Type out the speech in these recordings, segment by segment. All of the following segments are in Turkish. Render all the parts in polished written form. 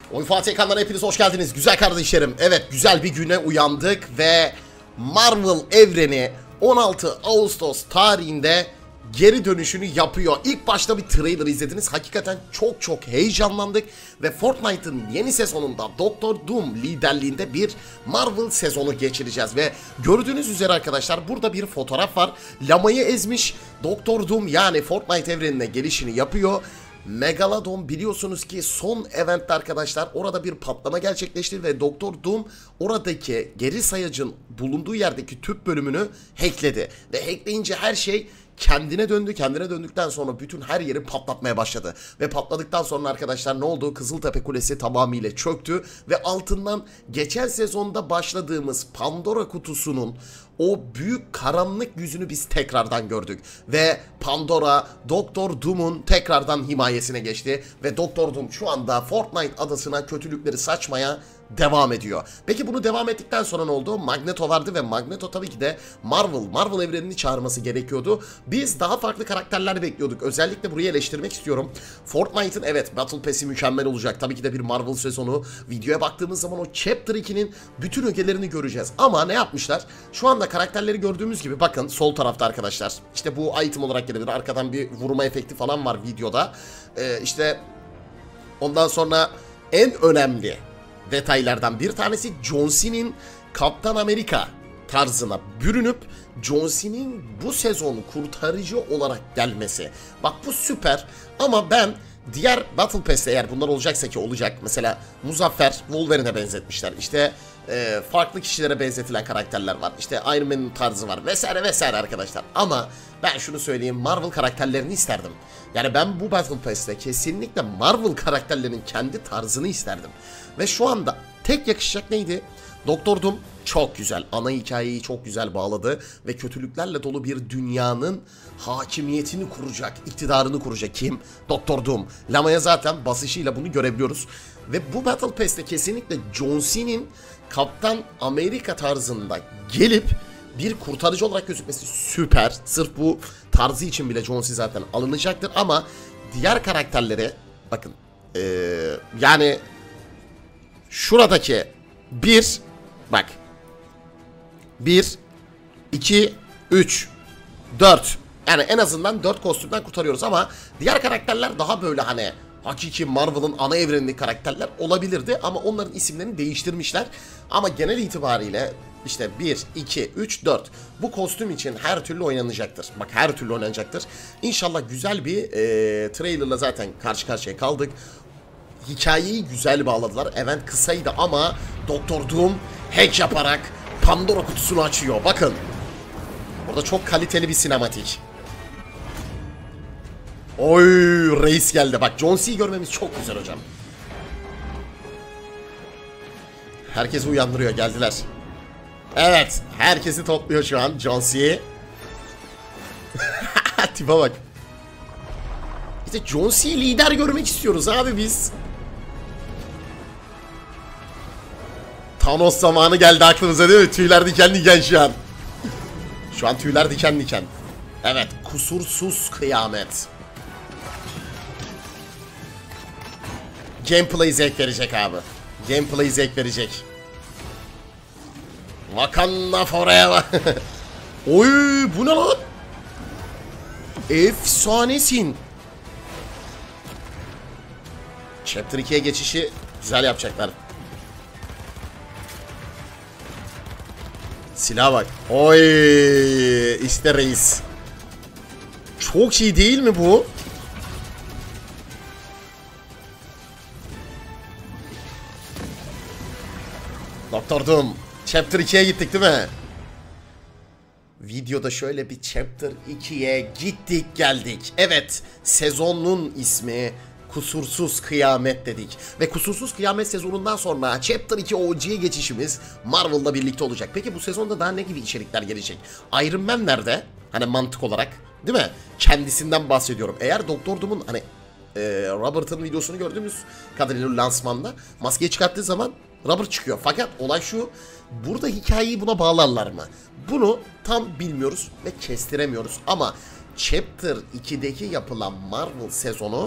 Oyun Fatih ekranlarına hepiniz hoş geldiniz güzel kardeşlerim. Evet, güzel bir güne uyandık ve Marvel evreni 16 Ağustos tarihinde geri dönüşünü yapıyor. İlk başta bir trailer izlediniz. Hakikaten çok heyecanlandık ve Fortnite'ın yeni sezonunda Doktor Doom liderliğinde bir Marvel sezonu geçireceğiz ve gördüğünüz üzere arkadaşlar burada bir fotoğraf var. Lama'yı ezmiş Doktor Doom, yani Fortnite evrenine gelişini yapıyor. Megalodon biliyorsunuz ki son eventte arkadaşlar orada bir patlama gerçekleşti ve Doktor Doom oradaki geri sayacın bulunduğu yerdeki tüp bölümünü hackledi. Ve hackleyince her şey kendine döndü. Kendine döndükten sonra bütün her yeri patlatmaya başladı. Ve patladıktan sonra arkadaşlar ne oldu? Kızıltepe Kulesi tamamıyla çöktü ve altından geçen sezonda başladığımız Pandora kutusunun o büyük karanlık yüzünü biz tekrardan gördük. Ve Pandora, Doktor Doom'un tekrardan himayesine geçti. Ve Doktor Doom şu anda Fortnite adasına kötülükleri saçmaya devam ediyor. Peki bunu devam ettikten sonra ne oldu? Magneto vardı ve Magneto tabii ki de Marvel evrenini çağırması gerekiyordu. Biz daha farklı karakterler bekliyorduk. Özellikle burayı eleştirmek istiyorum. Fortnite'ın evet Battle Pass'i mükemmel olacak. Tabii ki de bir Marvel sezonu. Videoya baktığımız zaman o Chapter 2'nin bütün ögelerini göreceğiz. Ama ne yapmışlar? Şu anda karakterleri gördüğümüz gibi bakın sol tarafta arkadaşlar. İşte bu item olarak gelebilir. Arkadan bir vurma efekti falan var videoda. İşte ondan sonra en önemli detaylardan bir tanesi John Cena'nın Kaptan Amerika tarzına bürünüp John Cena'nın bu sezon kurtarıcı olarak gelmesi. Bak bu süper ama ben diğer Battle Pass'te eğer bunlar olacaksa ki olacak. Mesela Muzaffer Wolverine'e benzetmişler. İşte farklı kişilere benzetilen karakterler var. İşte Iron Man'in tarzı var vesaire arkadaşlar. Ama ben şunu söyleyeyim, Marvel karakterlerini isterdim. Yani ben bu Battle Pass'te kesinlikle Marvel karakterlerinin kendi tarzını isterdim. Ve şu anda tek yakışacak neydi? Doktor Doom çok güzel. Ana hikayeyi çok güzel bağladı. Ve kötülüklerle dolu bir dünyanın hakimiyetini kuracak, iktidarını kuracak. Kim? Doktor Doom. Lama'ya zaten basışıyla bunu görebiliyoruz. Ve bu Battle Pass'te kesinlikle John Cena'nın Kaptan Amerika tarzında gelip bir kurtarıcı olarak gözükmesi süper. Sırf bu tarzı için bile John Cena zaten alınacaktır. Ama diğer karakterlere bakın. Yani şuradaki 1 bak 1 2 3 4, yani en azından 4 kostümden kurtarıyoruz ama diğer karakterler daha böyle hani hakiki Marvel'ın ana evrenindeki karakterler olabilirdi ama onların isimlerini değiştirmişler. Ama genel itibariyle işte 1, 2, 3, 4 bu kostüm için her türlü oynanacaktır. Bak her türlü oynanacaktır. İnşallah güzel bir trailerla zaten karşı karşıya kaldık. Hikayeyi güzel bağladılar. Event kısaydı ama Doktor Doom hack yaparak Pandora kutusunu açıyor. Bakın. Orada çok kaliteli bir sinematik. Oy, reis geldi. Bak John Cena'yı görmemiz çok güzel hocam. Herkesi uyandırıyor, geldiler. Evet, herkesi topluyor şu an John Cena. Tipe bak. İşte John Cena lider görmek istiyoruz abi biz. Thanos zamanı geldi aklımıza değil mi? Tüyler diken diken şu an. Şu an tüyler diken diken. Evet, kusursuz kıyamet. Gameplay zevk verecek abi. Gameplay zevk verecek. Wakanda forever. Oy, bu ne lan? Efsanesin. Chapter 2'ye geçişi güzel yapacaklar. Silah bak. Oy, işte reis. Çok iyi değil mi bu? Doktor Doom. Chapter 2'ye gittik değil mi? Videoda şöyle bir Chapter 2'ye gittik geldik. Evet, sezonun ismi Kusursuz Kıyamet dedik. Ve Kusursuz Kıyamet sezonundan sonra Chapter 2 OG'ye geçişimiz Marvel'la birlikte olacak. Peki bu sezonda daha ne gibi içerikler gelecek? Iron Man nerede? Hani mantık olarak değil mi? Kendisinden bahsediyorum. Eğer Doktor Doom'un hani Robert'ın videosunu gördüğümüz kadarıyla lansmanda maskeyi çıkarttığı zaman Robert çıkıyor. Fakat olay şu, burada hikayeyi buna bağlarlar mı? Bunu tam bilmiyoruz ve kestiremiyoruz ama Chapter 2'deki yapılan Marvel sezonu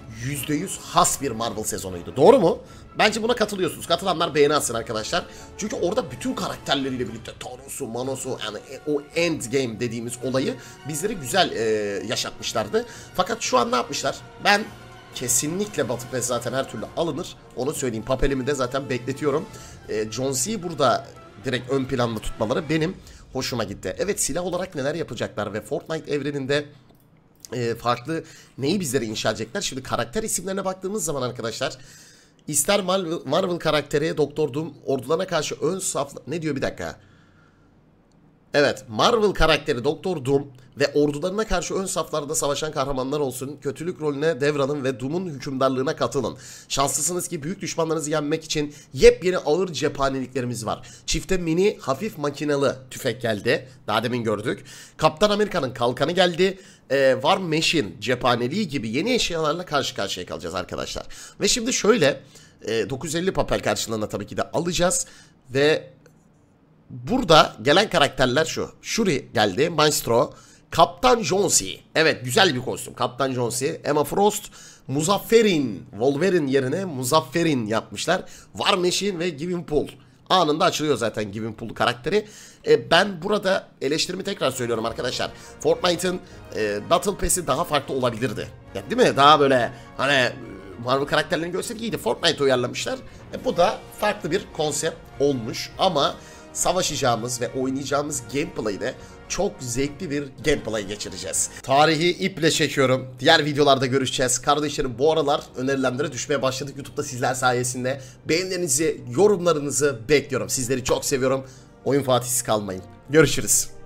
%100 has bir Marvel sezonuydu. Doğru mu? Bence buna katılıyorsunuz. Katılanlar beğeni atsın arkadaşlar. Çünkü orada bütün karakterleriyle birlikte Thanos'u, Manos'u, yani o Endgame dediğimiz olayı bizlere güzel yaşatmışlardı. Fakat şu an ne yapmışlar? Ben kesinlikle Battle Pass zaten her türlü alınır. Onu söyleyeyim. Papelimi de zaten bekletiyorum. John C'yi burada direkt ön planda tutmaları benim hoşuma gitti. Evet, silah olarak neler yapacaklar ve Fortnite evreninde farklı neyi bizlere inşa edecekler? Şimdi karakter isimlerine baktığımız zaman arkadaşlar, ister Marvel karakteri Doktor Doom ordularına karşı ön saf... Ne diyor bir dakika? Evet, Marvel karakteri Doktor Doom ve ordularına karşı ön saflarda savaşan kahramanlar olsun. Kötülük rolüne devralın ve Doom'un hükümdarlığına katılın. Şanslısınız ki büyük düşmanlarınızı yenmek için yepyeni ağır cephaneliklerimiz var. Çifte mini hafif makinalı tüfek geldi. Daha demin gördük. Kaptan Amerika'nın kalkanı geldi. War Machine cephaneliği gibi yeni eşyalarla karşı karşıya kalacağız arkadaşlar. Ve şimdi şöyle 950 papel karşılığında tabii ki de alacağız. Ve burada gelen karakterler şu. Shuri geldi. Maestro. Kaptan John C. Evet, güzel bir kostüm. Kaptan John C. Emma Frost. Muzafferin. Wolverine yerine Muzafferin yapmışlar. War Machine ve Gwenpool. Anında açılıyor zaten Gwenpool karakteri. Ben burada eleştirimi tekrar söylüyorum arkadaşlar. Fortnite'ın Battle Pass'i daha farklı olabilirdi. Ya, değil mi? Daha böyle hani Marvel karakterlerini görsek iyiydi. Fortnite uyarlamışlar. Bu da farklı bir konsept olmuş ama savaşacağımız ve oynayacağımız gameplay'de çok zevkli bir gameplay geçireceğiz. Tarihi iple çekiyorum. Diğer videolarda görüşeceğiz. Kardeşlerim, bu aralar önerilenlere düşmeye başladık YouTube'da sizler sayesinde. Beğenilerinizi, yorumlarınızı bekliyorum. Sizleri çok seviyorum. Oyun Fatih'siz kalmayın. Görüşürüz.